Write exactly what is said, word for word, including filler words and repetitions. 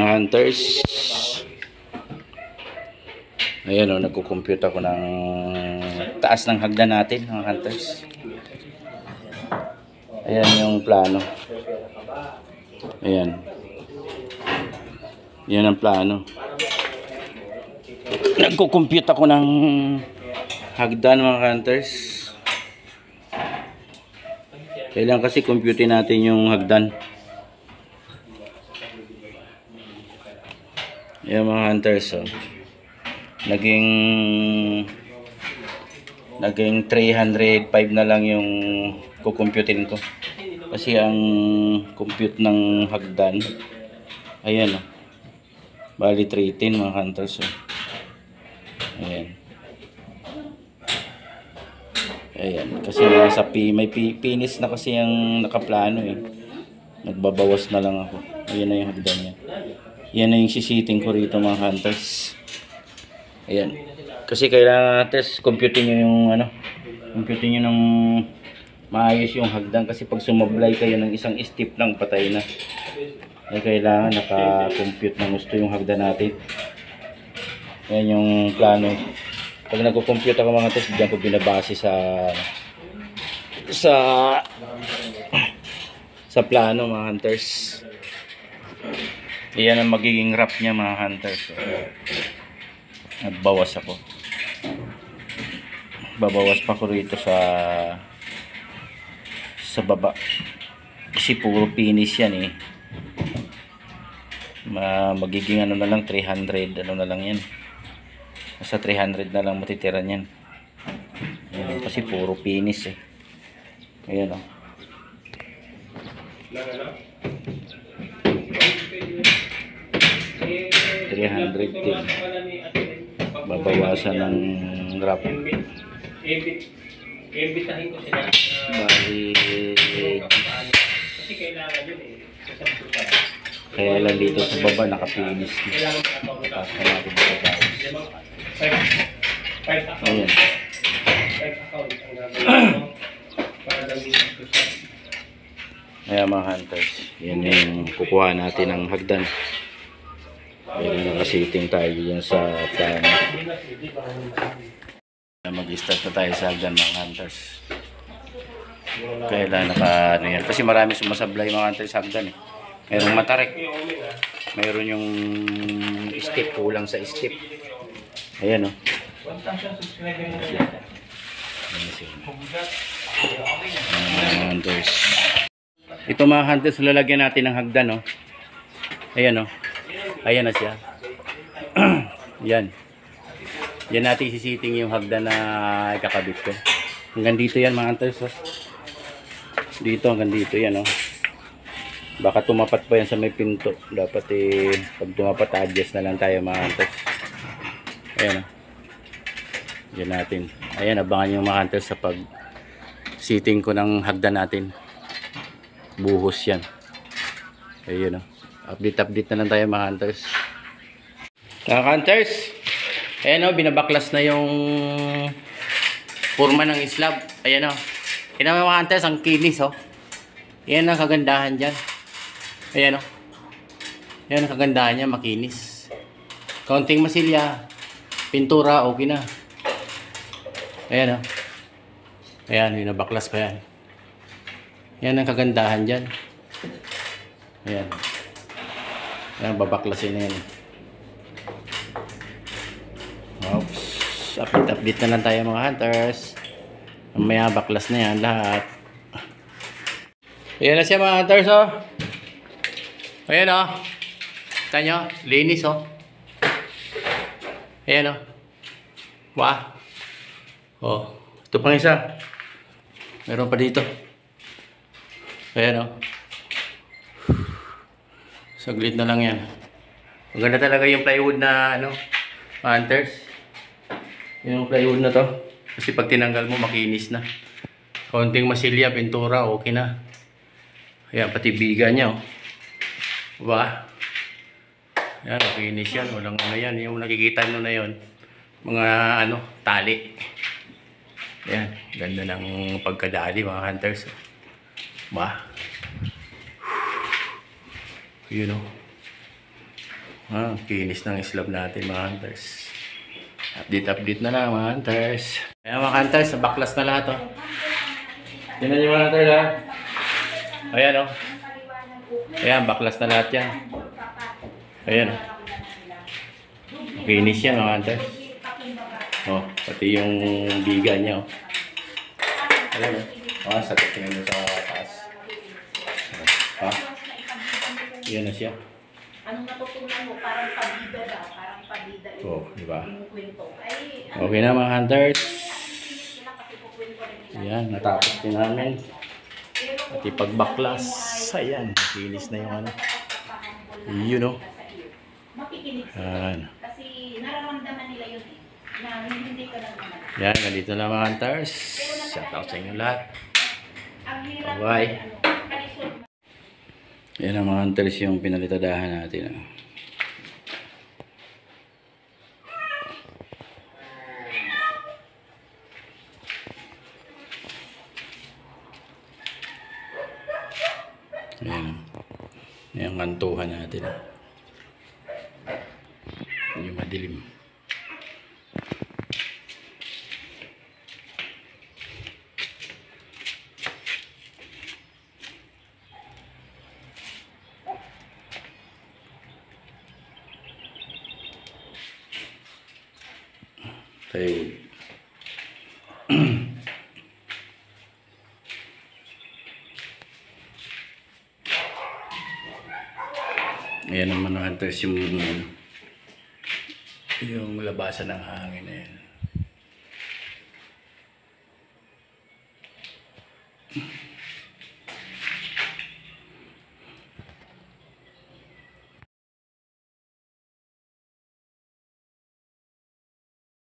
hunters. Ayan o, nagko-compute ako ng taas ng hagdan natin mga hunters. Ayan yung plano. Ayan. Yan ang plano. Nagko-compute ako ng hagdan mga hunters. Kailangan kasi compute natin yung hagdan. Ayan mga hunters, oh. Naging naging three hundred five na lang yung kukumputin ko. Kasi ang compute ng hagdan, ayan, oh. Bali three ten mga hunters, oh. Ayan. Ayan, kasi nasa P, may P, finish na kasi yung nakaplano eh. Nagbabawas na lang ako. Ayan na yung hagdan niya. Yan na yung sisiting ko rito mga hunters. Ayan. Kasi kailangan natin computing nyo yung ano, computing nyo ng maayos yung hagdan. Kasi pag sumablay kayo ng isang step lang, patay na. Kaya kailangan naka-compute na gusto yung hagdan natin. Ayan yung plano. Pag nagko-compute ako mga hunters, diyan ko binabase sa sa sa plano mga hunters. Iyan ang magiging wrap niya mga hunters. Nagbawas ako. Babawas pa ko rito sa sa baba. Kasi puro finish yan eh. Ma magiging ano na lang three hundred, ano na lang yan. Nasa three hundred na lang matitira niyan. Ayan, kasi puro finish eh. Ayan oh. three hundred din. Babawasan ng wrap. Imbitahin ko sila. Bali. Kasi kailangan yun eh. Kaya lang dito sa baba naka-finish. Tapos na natin sa baba. Ayan. Ayan mga hunters. Yan yung kukuha natin ng hagdan. Ayan, nakasiting tayo dyan sa plano. Mag-start na tayo sa hagdan mga hunters. Kailan naka ano yan. Kasi marami sumasablay mga hunters sa hagdan eh. Mayroong matarek. Mayroon yung step, kulang sa step. Ayan o. Oh. Mga hunters. Ito mga hunters, lalagyan natin ng hagdan o. Oh. Ayan o. Oh. Ayan na siya. Yan. Yan natin sisiting yung hagdan na ikakabit ko. Hanggang dito yan mga hunters. Oh. Dito hanggang dito yan. Oh. Baka tumapat pa yan sa may pinto. Dapat eh, pag tumapat adjust na lang tayo mga hunters. Ayan Oh. Yan natin. Ayan, abangan yung mga hunters sa pag sitting ko ng hagdan natin. Buhos yan. Ayan Oh. Update-update na lang tayo mga hunters. Mga hunters, ayan o, binabaklas na yung forma ng slab. Ayan o. Ayan mga hunters, ang kinis o. Ayan ang kagandahan dyan. Ayan o. Ayan ang kagandahan niya, makinis. Kaunting masilya, pintura, okay na. Ayan o. Ayan, binabaklas pa yan. Ayan ang kagandahan dyan. Ayan. Ayan, babaklasin na yan. Oops. Update-update na lang tayo mga hunters. Mamaya baklas na yan lahat. Ayan na siya mga hunters oh. Ayan oh. Kita nyo, linis oh. Ayan oh. Wow. Oh, ito pang isa. Meron pa dito. Ayan oh. Saglit na lang yan. Maganda talaga yung plywood na ano, hunters. Yung plywood na to. Kasi pag tinanggal mo, makinis na. Kaunting masilya, pintura, okay na. Ayan, pati biga niya. Oh. Diba? Ayan, makinis yan. Walang ano yan. Yung nakikita nyo na yun. Mga ano, tali. Ayan, ganda ng pagkadali mga hunters. Diba? You know. Ah, kinis ng slab natin mga hunters. Update, update na lang mga hunters. Ayan mga hunters, baklas na lahat oh. Tingnan nyo mga hunters ha. Ayan oh. Ayan, baklas na lahat yan. Ayan oh. Kinis yan mga hunters. Oh, pati yung biga niya oh. Ayan oh. Ah, sakit tingnan mo sa taas. Ha? Ayan na siya. Anong natutunan mo? Parang pabida daw. Parang pabida. Oh, di ba? Kwento. Ay, Okay na mga hunters. sila kasi kukwento rin nila. Ayan, natapos din namin. Pati pagbaklas. Ayan, kinis na yung ano. Yun oh. Makikinig sila. Ayan. Kasi nararamdaman nila yun eh. Na hindi ka lang naman. Yan, ganito na mga hunters. Shout out sa inyo lahat. Ang hirap Bye-bye. ano, kalisod. Yan ang mga hunters yung pinalitadahan natin. ah. Ayan. Yan ang kantuhan natin. ah. Yung madilim. Tayo. Ayan naman ang hunters yung yung labasan ng hangin na yan.